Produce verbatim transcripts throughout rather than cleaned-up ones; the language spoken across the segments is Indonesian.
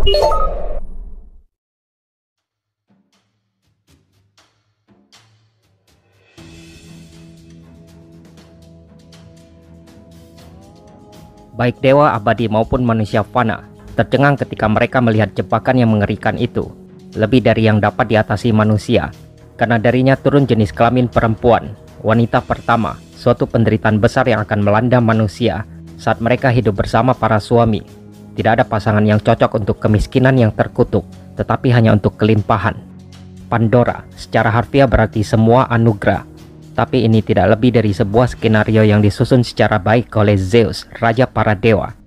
Baik dewa abadi maupun manusia fana tercengang ketika mereka melihat jebakan yang mengerikan itu, lebih dari yang dapat diatasi manusia, karena darinya turun jenis kelamin perempuan, wanita pertama, suatu penderitaan besar yang akan melanda manusia saat mereka hidup bersama para suami. Tidak ada pasangan yang cocok untuk kemiskinan yang terkutuk, tetapi hanya untuk kelimpahan. Pandora secara harfiah berarti semua anugerah, tapi ini tidak lebih dari sebuah skenario yang disusun secara baik oleh Zeus, raja para dewa.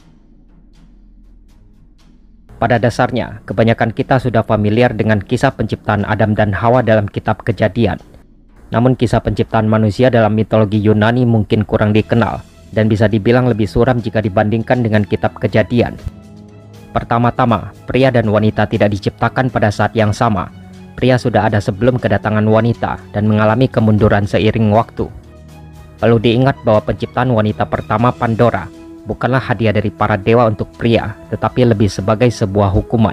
Pada dasarnya, kebanyakan kita sudah familiar dengan kisah penciptaan Adam dan Hawa dalam kitab Kejadian. Namun kisah penciptaan manusia dalam mitologi Yunani mungkin kurang dikenal, dan bisa dibilang lebih suram jika dibandingkan dengan kitab Kejadian. Pertama-tama, pria dan wanita tidak diciptakan pada saat yang sama. Pria sudah ada sebelum kedatangan wanita dan mengalami kemunduran seiring waktu. Perlu diingat bahwa penciptaan wanita pertama, Pandora, bukanlah hadiah dari para dewa untuk pria, tetapi lebih sebagai sebuah hukuman.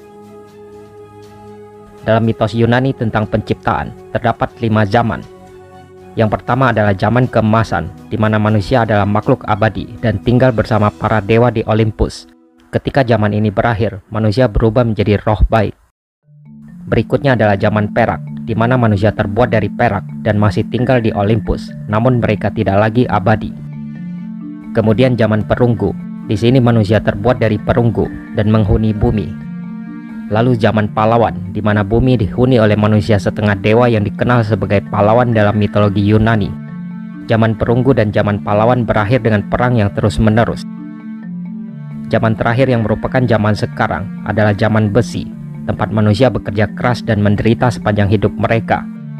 Dalam mitos Yunani tentang penciptaan, terdapat lima zaman. Yang pertama adalah zaman keemasan, di mana manusia adalah makhluk abadi dan tinggal bersama para dewa di Olympus. Ketika zaman ini berakhir, manusia berubah menjadi roh baik. Berikutnya adalah zaman perak, di mana manusia terbuat dari perak dan masih tinggal di Olympus, namun mereka tidak lagi abadi. Kemudian zaman perunggu, di sini manusia terbuat dari perunggu dan menghuni bumi. Lalu zaman pahlawan, di mana bumi dihuni oleh manusia setengah dewa yang dikenal sebagai pahlawan dalam mitologi Yunani. Zaman perunggu dan zaman pahlawan berakhir dengan perang yang terus-menerus. Zaman terakhir yang merupakan zaman sekarang adalah zaman besi, tempat manusia bekerja keras dan menderita sepanjang hidup mereka.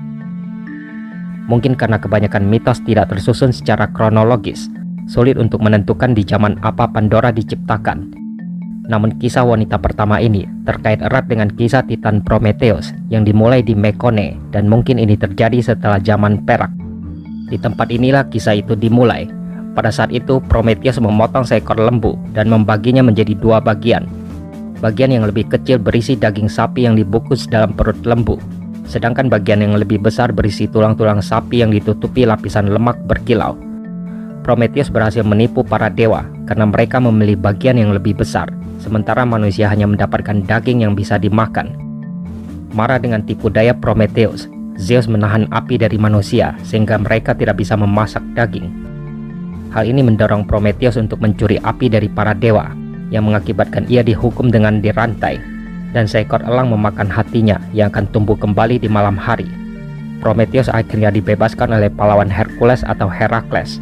Mungkin karena kebanyakan mitos tidak tersusun secara kronologis, sulit untuk menentukan di zaman apa Pandora diciptakan. Namun kisah wanita pertama ini terkait erat dengan kisah Titan Prometheus yang dimulai di Mekone, dan mungkin ini terjadi setelah zaman perak. Di tempat inilah kisah itu dimulai. Pada saat itu Prometheus memotong seekor lembu dan membaginya menjadi dua bagian. Bagian yang lebih kecil berisi daging sapi yang dibungkus dalam perut lembu, sedangkan bagian yang lebih besar berisi tulang-tulang sapi yang ditutupi lapisan lemak berkilau. Prometheus berhasil menipu para dewa karena mereka memilih bagian yang lebih besar, sementara manusia hanya mendapatkan daging yang bisa dimakan. Marah dengan tipu daya Prometheus, Zeus menahan api dari manusia sehingga mereka tidak bisa memasak daging. Hal ini mendorong Prometheus untuk mencuri api dari para dewa, yang mengakibatkan ia dihukum dengan dirantai, dan seekor elang memakan hatinya yang akan tumbuh kembali di malam hari. Prometheus akhirnya dibebaskan oleh pahlawan Hercules atau Herakles.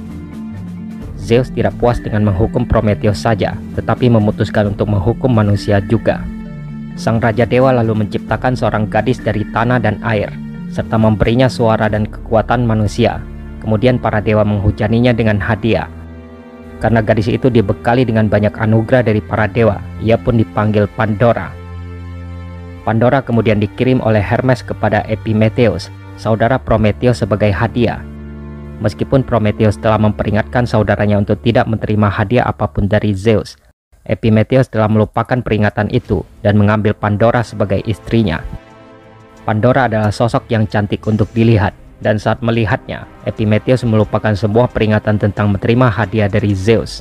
Zeus tidak puas dengan menghukum Prometheus saja, tetapi memutuskan untuk menghukum manusia juga. Sang Raja Dewa lalu menciptakan seorang gadis dari tanah dan air, serta memberinya suara dan kekuatan manusia. Kemudian para dewa menghujaninya dengan hadiah. Karena gadis itu dibekali dengan banyak anugerah dari para dewa, ia pun dipanggil Pandora. Pandora kemudian dikirim oleh Hermes kepada Epimetheus, saudara Prometheus, sebagai hadiah. Meskipun Prometheus telah memperingatkan saudaranya untuk tidak menerima hadiah apapun dari Zeus, Epimetheus telah melupakan peringatan itu dan mengambil Pandora sebagai istrinya. Pandora adalah sosok yang cantik untuk dilihat, dan saat melihatnya, Epimetheus melupakan semua peringatan tentang menerima hadiah dari Zeus.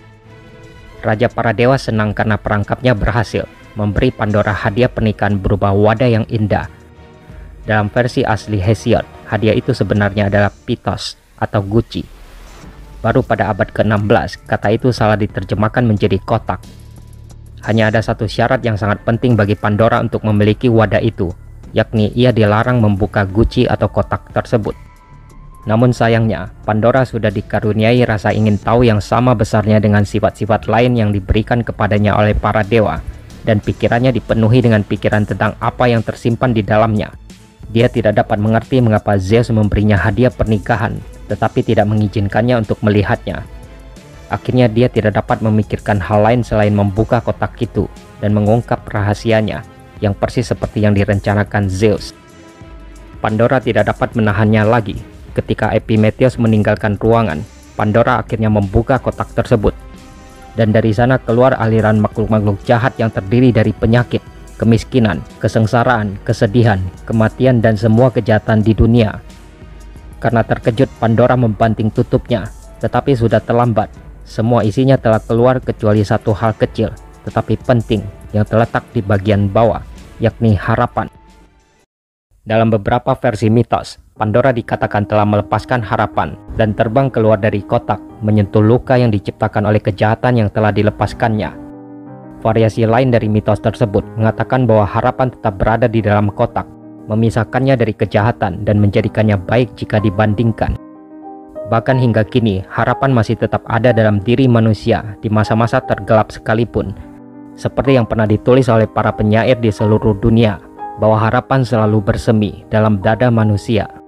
Raja para dewa senang karena perangkapnya berhasil memberi Pandora hadiah pernikahan berupa wadah yang indah. Dalam versi asli Hesiod, hadiah itu sebenarnya adalah Pitos atau guci. Baru pada abad ke enam belas, kata itu salah diterjemahkan menjadi kotak. Hanya ada satu syarat yang sangat penting bagi Pandora untuk memiliki wadah itu, yakni ia dilarang membuka guci atau kotak tersebut. Namun sayangnya, Pandora sudah dikaruniai rasa ingin tahu yang sama besarnya dengan sifat-sifat lain yang diberikan kepadanya oleh para dewa, dan pikirannya dipenuhi dengan pikiran tentang apa yang tersimpan di dalamnya. Dia tidak dapat mengerti mengapa Zeus memberinya hadiah pernikahan, tetapi tidak mengizinkannya untuk melihatnya. Akhirnya dia tidak dapat memikirkan hal lain selain membuka kotak itu dan mengungkap rahasianya, yang persis seperti yang direncanakan Zeus. Pandora tidak dapat menahannya lagi. Ketika Epimetheus meninggalkan ruangan, Pandora akhirnya membuka kotak tersebut. dan dari sana keluar aliran makhluk-makhluk jahat yang terdiri dari penyakit, kemiskinan, kesengsaraan, kesedihan, kematian, dan semua kejahatan di dunia. Karena terkejut, Pandora membanting tutupnya, tetapi sudah terlambat. Semua isinya telah keluar kecuali satu hal kecil, tetapi penting, yang terletak di bagian bawah, yakni harapan. Dalam beberapa versi mitos, Pandora dikatakan telah melepaskan harapan dan terbang keluar dari kotak, menyentuh luka yang diciptakan oleh kejahatan yang telah dilepaskannya. Variasi lain dari mitos tersebut mengatakan bahwa harapan tetap berada di dalam kotak, memisahkannya dari kejahatan dan menjadikannya baik jika dibandingkan. Bahkan hingga kini, harapan masih tetap ada dalam diri manusia di masa-masa tergelap sekalipun. Seperti yang pernah ditulis oleh para penyair di seluruh dunia, bahwa harapan selalu bersemi dalam dada manusia.